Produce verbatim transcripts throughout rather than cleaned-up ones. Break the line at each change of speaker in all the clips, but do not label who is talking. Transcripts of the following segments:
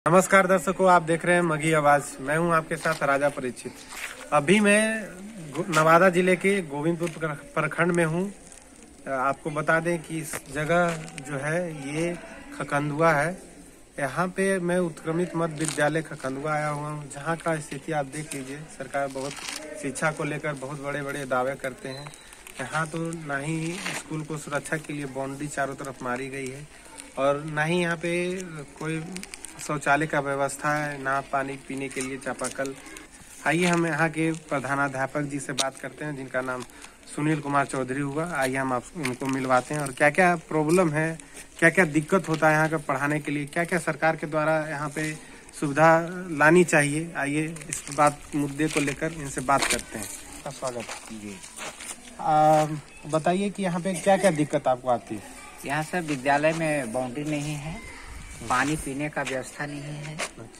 नमस्कार दर्शकों, आप देख रहे हैं मघी आवाज। मैं हूं आपके साथ राजा परीक्षित। अभी मैं नवादा जिले के गोविंदपुर प्रखंड में हूं। आपको बता दें कि इस जगह जो है ये खखंदुआ है। यहाँ पे मैं उत्क्रमित मध्य विद्यालय खखंदुआ आया हुआ हूँ, जहाँ का स्थिति आप देख लीजिए। सरकार बहुत शिक्षा को लेकर बहुत बड़े बड़े दावे करते हैं। यहाँ तो ना ही स्कूल को सुरक्षा के लिए बाउंड्री चारों तरफ मारी गई है और ना ही यहाँ पे कोई शौचालय का व्यवस्था है, ना पानी पीने के लिए चापाकल। आइए हम यहाँ के प्रधानाध्यापक जी से बात करते हैं, जिनका नाम सुनील कुमार चौधरी हुआ। आइए हम आप उनको मिलवाते हैं और क्या क्या प्रॉब्लम है, क्या क्या दिक्कत होता है यहाँ का पढ़ाने के लिए, क्या क्या सरकार के द्वारा यहाँ पे सुविधा लानी चाहिए। आइए इस बात मुद्दे को लेकर इनसे बात करते हैं। आपका स्वागत जी। बताइए कि यहाँ पे क्या क्या दिक्कत आपको आती है।
यहाँ सर विद्यालय में बाउंड्री नहीं है, पानी पीने का व्यवस्था नहीं है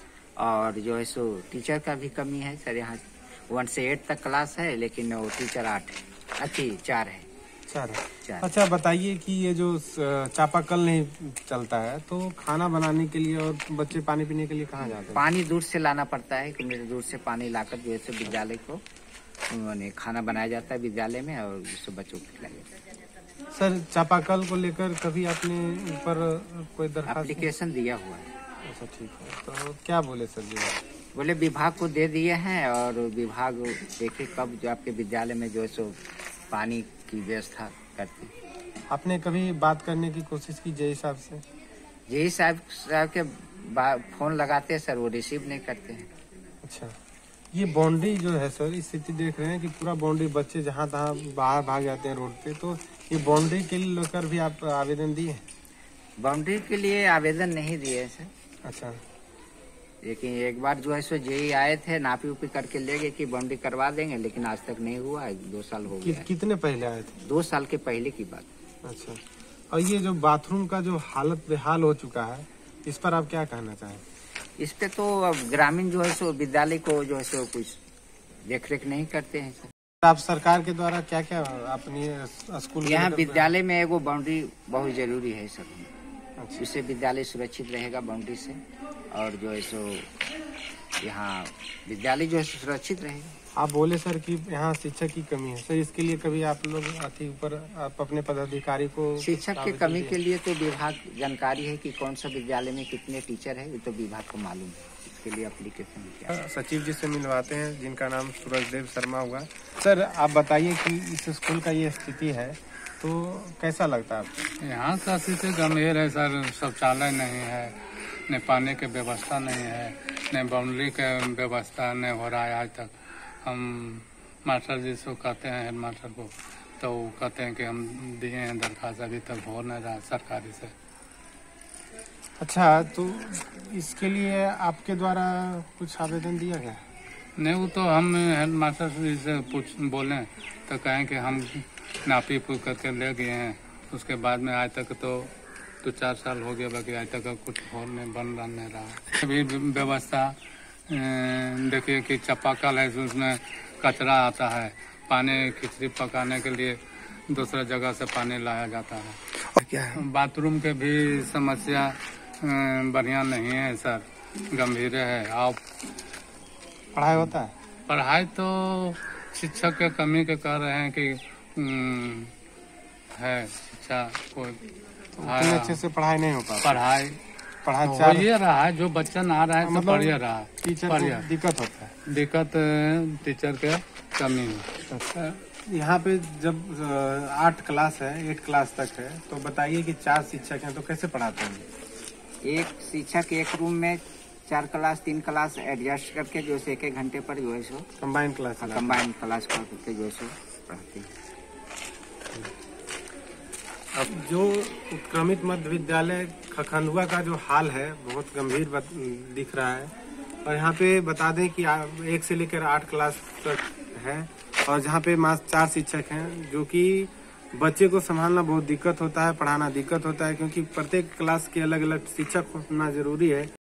और जो है सो टीचर का भी कमी है सर। यहाँ वन से एट तक क्लास है, लेकिन वो टीचर आठ अच्छी चार है
चार है
चार।
अच्छा, बताइए कि ये जो चापाकल नहीं चलता है तो खाना बनाने के लिए और बच्चे पानी पीने के लिए कहाँ जाते हैं?
पानी दूर से लाना पड़ता है, कि मेरे दूर से पानी लाकर जो है सो विद्यालय को उन्होंने खाना बनाया जाता है विद्यालय में और उससे बच्चों को खिलाया जाता है।
सर, चापाकल को लेकर कभी आपने ऊपर कोई दरखास्त
एप्लीकेशन दिया हुआ है?
अच्छा ठीक है, तो क्या बोले सर जी?
बोले विभाग को दे दिए हैं और विभाग देखिए कब जो आपके विद्यालय में जो है सो पानी की व्यवस्था करते हैं।
आपने कभी बात करने की कोशिश की जेई साहब से?
जेई साहब साहब के फोन लगाते हैं सर, वो रिसीव नहीं करते हैं।
अच्छा, ये बाउंड्री जो है सर, स्थिति देख रहे हैं कि पूरा बाउंड्री, बच्चे जहाँ तहाँ बाहर भाग जाते हैं रोड पे, तो ये बाउंड्री के लिए लेकर भी आप आवेदन दिए?
बाउंड्री के लिए आवेदन नहीं दिए सर।
अच्छा,
लेकिन एक बार जो है सो जेई आए थे, नापी उपी करके ले गए कि बाउंड्री करवा देंगे, लेकिन आज तक नहीं हुआ है। दो साल हो गए।
कितने पहले आए थे?
दो साल के पहले की बात।
अच्छा, और ये जो बाथरूम का जो हालत बेहाल हो चुका है, इस पर आप क्या कहना चाहें?
इस पे तो अब ग्रामीण जो है सो विद्यालय को जो है सो कुछ देख रेख नहीं करते हैं सर।
आप सरकार के द्वारा क्या क्या अपनी स्कूल
यहाँ विद्यालय में एगो बाउंड्री बहुत जरूरी है सर।
अच्छा।
इससे विद्यालय सुरक्षित रहेगा बाउंड्री से, और जो है सो यहाँ विद्यालय जो है सुरक्षित रहेगा।
आप बोले सर कि यहाँ शिक्षक की कमी है सर, इसके लिए कभी आप लोग अति ऊपर आप अपने पदाधिकारी को?
शिक्षक की कमी के लिए तो विभाग जानकारी है कि कौन सा विद्यालय में कितने टीचर है, वो तो विभाग को मालूम है। इसके लिए एप्लीकेशन किया।
सचिव जी से मिलवाते हैं, जिनका नाम सूरजदेव शर्मा हुआ। सर, आप बताइए कि इस स्कूल का ये स्थिति है तो कैसा लगता है आपको?
यहाँ का स्थिति गंभीर है सर। शौचालय नहीं है, न पानी की व्यवस्था नहीं है, न बाउंड्री के व्यवस्था नहीं हो रहा है आज तक। हम मास्टर जी से कहते हैं, हेड मास्टर को, तो वो कहते हैं कि हम दिए हैं दरखास्त, अभी तक हो नहीं रहा सरकारी से।
अच्छा, तो इसके लिए आपके द्वारा कुछ आवेदन दिया गया?
नहीं, वो तो हम हेड मास्टर जी से पूछ बोले तो कहें कि हम नापी पूछ करके ले गए हैं। उसके बाद में आज तक तो दो चार साल हो गया, बाकी आज तक कुछ हो नहीं बन रहा नहीं रहा। अभी व्यवस्था देखिए कि चापाकल है, उसमें कचरा आता है, पानी खिचड़ी पकाने के लिए दूसरा जगह से पानी लाया जाता है।
क्या है?
बाथरूम के भी समस्या बढ़िया नहीं है सर, गंभीर है। आप
पढ़ाई होता है?
पढ़ाई तो शिक्षक के कमी के कह रहे हैं कि है शिक्षा को
इतने अच्छे से पढ़ाई नहीं हो पाती।
पढ़ाई
पढ़ाई
हो
चार
ही रहा है, जो बच्चा ना आ रहा है तो
मतलब
पढ़ ही रहा है।
टीचर
पढ़
को
ही-
दिक्कत होता है।
दिक्कत टीचर के कमी है।
यहाँ पे जब अ, आठ क्लास है, एट क्लास तक है, तो बताइए कि चार शिक्षक हैं तो कैसे पढ़ाते हैं?
एक शिक्षक एक रूम में चार क्लास तीन क्लास एडजस्ट करके जो है एक एक घंटे पर जो है सो
कंबाइंड क्लास है।
कंबाइंड क्लास करके जो है सो पढ़ाते हैं।
अब जो उत्क्रमित मध्य विद्यालय खखंदुआ का जो हाल है बहुत गंभीर बत- दिख रहा है। और यहाँ पे बता दें कि आ- एक से लेकर आठ क्लास तक है और जहाँ पे मात्र चार शिक्षक हैं, जो कि बच्चे को संभालना बहुत दिक्कत होता है, पढ़ाना दिक्कत होता है, क्योंकि प्रत्येक क्लास के अलग अलग शिक्षक होना जरूरी है।